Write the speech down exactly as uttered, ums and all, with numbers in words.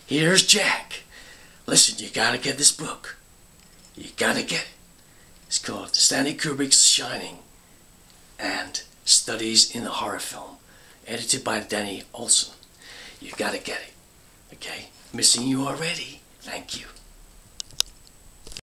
Here's Jack. Listen, you gotta get this book. You gotta get it. It's called Stanley Kubrick's Shining and Studies in the Horror Film, edited by Ncholson. You gotta get it. Okay? Missing you already. Thank you.